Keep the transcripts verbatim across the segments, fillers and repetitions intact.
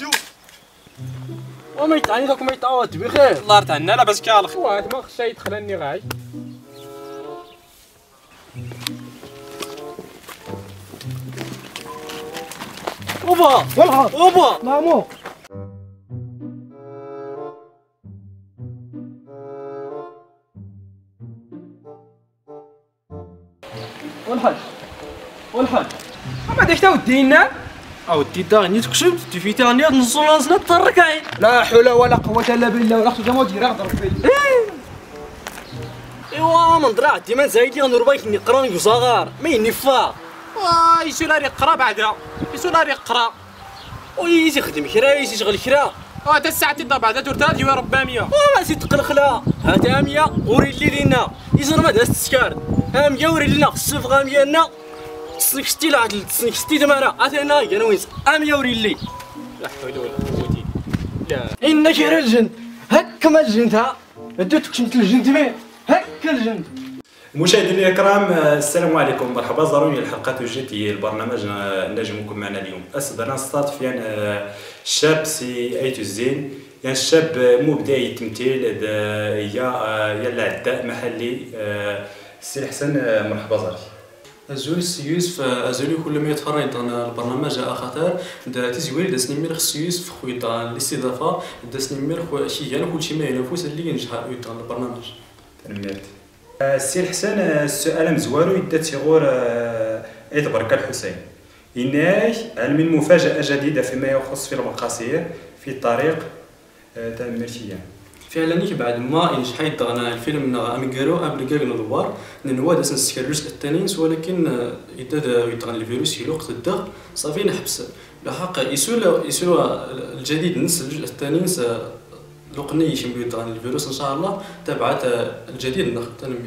وما يتعني ذاك ما يتعوض بخير. الله يرتعنا لاباس كالخ. واه ما خصها يدخلني غاي. اوبا والله اوبا مامو. والحاج والحاج ما ديك تا ودينا اودي داغني تكشف تفيتي راني نص راسنا تركاين. لا حول ولا قوة الا بالله ولا خصو جامو ديرها ضرب فيه. ايوا من درا ديما زايدي غنربايك نقرا صغار ما ينفع. وا يسول راه يقرا بعدا يسول راه يقرا ويجي يخدم كرا يجي يشغل كرا. اه تا الساعه تضرب بعدا تورتا ديما رباميه. وا ما زيد تقلخلا هات مية وري لي لينا يزر ما داز السكار ها مية وري لينا الصف غاميانا تسنك شتي لا تسنك شتي تمارا انا انا وين مية وري لي. لا حول ولا قوه لا انك رجل هكا ما الجنتها اديتك شمت الجنت مين هكا الجنت. مشاهدينا الكرام السلام عليكم مرحبا زاروني الحلقه الجديده البرنامج نجمكم معنا اليوم اسدنا نستضيف يعني الشاب سي ايتو الزين يعني الشاب مبدعي التمثيل هي يلا عداء محلي سي الحسن مرحبا زاري. أزولي السي يوسف أزولي كل ما يتفرج دان البرنامج أخطر دا تزوير دا سنمير خص يوسف خوي دان الاستضافة دا سنمير خو شي أنا كل شي ما ينفوس اللي ينجح دان البرنامج. تنميرت. السي الحسن السؤال مزوارو يدا تيغور عيد بركة الحسين. إناي من مفاجأة جديدة فيما يخص في المقاصير في طريق تنميرتيا. فعلا نيك بعد ما ينجح يدغنا الفيلم نا اميغارو قبل كاع ندوار لان هو داس نسكر الجزء الثاني ولكن يدا يدغن الفيروس في الوقت الدغ صافي نحبس لحق يسول يسول الجديد نس الجزء الثاني لقني يشم يدغن الفيروس ان شاء الله تبعت الجديد ناخذ تنمير.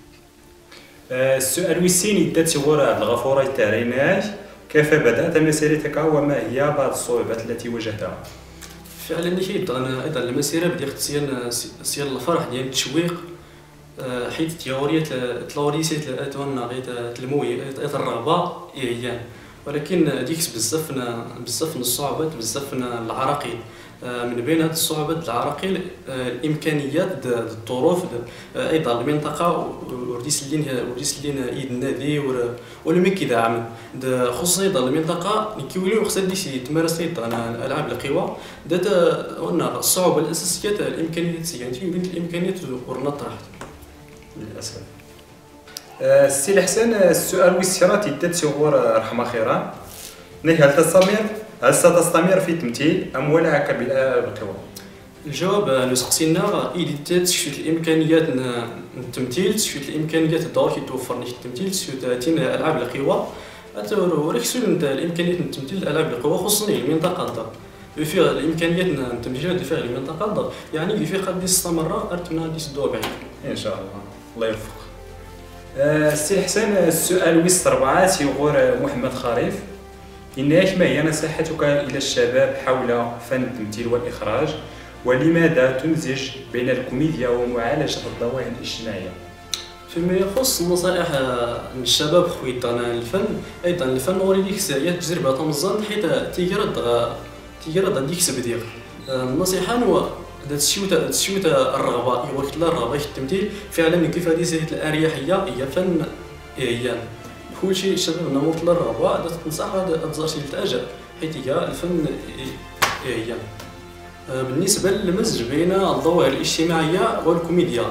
السؤال ويسين يدا تيغور عبد الغفور التاريناش كيف بدات مسيرتك وما هي بعض الصعوبات التي واجهتها؟ فعلا اللي كيدغن ايضا المسيره بديت سيان سيان الفرح ديال التشويق حيت تيوريات تلوريسيت اتونا غيت الموي الرغبه ايان ولكن ديك بزاف بزاف من الصعوبات بزاف من العراقيل من بين هاد الصعوبات العراقيل الامكانيات الظروف ايضا المنطقه ورديس لين ورديس لين ايد النادي ولا كذا عمل خصوصا ايضا المنطقه كيوليو خصها ديسي تمارس ايضا العاب القوى دات قلنا الصعوبه الاساسيه الامكانيات يعني بين الامكانيات ورنا طرحت للاسف. السي الحسن السؤال والسيرات يدات تيغور رحمه خيرا هل تستمر هل ستستمر في التمثيل ام ولا بالقوى؟ الجواب لو سقسينا ايديت تشفيت الامكانيات التمثيل تشفيت الامكانيات الدور كي توفرني التمثيل تشفيت تين العاب القوى وريك سول الامكانيات التمثيل العاب القوى خصوصا المنطقه الدار في الامكانيات التمثيل في المنطقه الدار يعني في قد يستمر ارتنا ديس دور بعيد ان شاء الله الله يوفق. السي الحسن السؤال ويس ربعه يغور محمد خريف إناش ما هي نصيحتك إلى الشباب حول فن التمثيل والإخراج ولماذا تمزج بين الكوميديا ومعالجة الظواهر الاجتماعية؟ فيما يخص النصائح للشباب خويتنا الفن أيضا الفن وري ديك الساعات تجربة تمزن حيت تيجرد تيجرد ديك سبديغ النصيحة هو تشوت تشوت الرغبة يوقت لا الرغبة في التمثيل فعلا كيف هذه سيرة الأريحية هي فن هي كل شيء الشباب نموت للرغبة تنصح هذا تزارشي للتأجر حيت هي الفن هي بالنسبة للمزج بين الظواهر الاجتماعية والكوميديا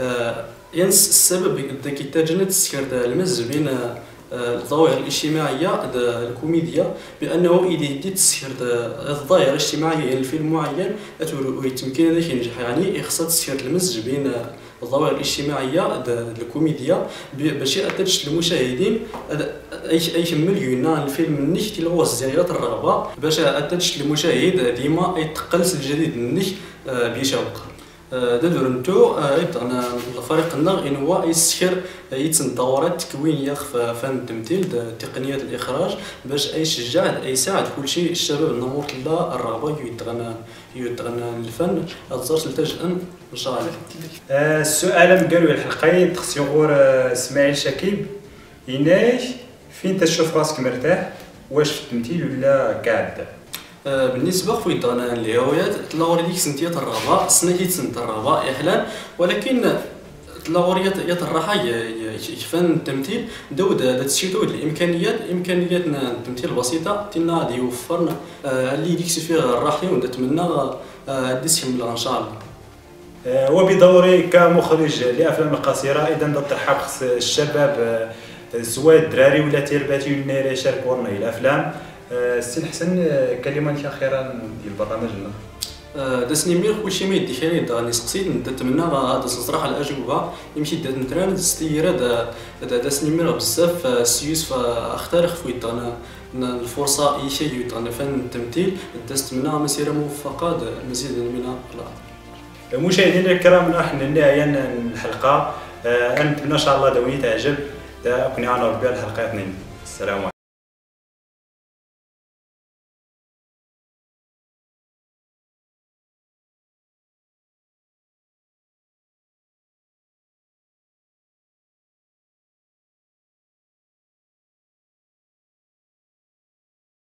ينس السبب كي تجنت سكرت المزج بين الظواهر الاجتماعية الكوميديا بأنه إذا يديت سكرت الظاهرة الاجتماعية لفيلم معين ويتمكن ذلك ينجح يعني خصها تسكرت المزج بين الظواهر الاجتماعيه الكوميديا باش يأتش المشاهدين اي اي مليون الفيلم نيش اللي هو زيادة الرغبه باش يأتش المشاهد ديما يتقلس الجديد نيش بيشوق دادورنتو ايضا فريقنا ان هو يسكر يتسن دورات تكوينيه في فن التمثيل تقنيات الاخراج باش يشجع يساعد كل شيء الشباب النمور لا الرغبه يدغنا يدغنا الفن ازرت التجأ ان شاء الله. السؤال قالوا الحلقه تخص غور اسماعيل شكيب إناش فين تشوف راسك مرتاح واش في التمثيل ولا قاعد؟ بالنسبه خويا انا الهوايات تلاوري ديك سنتيات الرابع سنتي سنت الرابع احلام ولكن تلاوريات يات الراحه يفن التمثيل دود تشي دود الامكانيات امكانيات التمثيل البسيطه تينا غادي يوفرنا اللي ديك فيه الراحه ونتمنى ديس كمل ان شاء الله. وبدوري كمخرج لافلام قصيره اذا ترحب خص الشباب سواء الدراري ولا تيرباتي اللي يشاركونا الافلام. السي الحسن كلمه لك اخيرا ديال البرنامج لنا. داسني مير خوشي ما يدي خير داني سقسيت نتمنى هذا الصراحه الاجوبه يمشي دات نتران ستير هذا داسني مير بزاف سيوس اختار خويت انا الفرصه اي شيء يطلع فن التمثيل دست منها مسيره موفقه مزيد من القراءه. مشاهدينا الكرام نحن لنهايه الحلقه نتمنى ان شاء الله دوي تعجب كنا انا ربي الحلقه اثنين. السلام عليكم.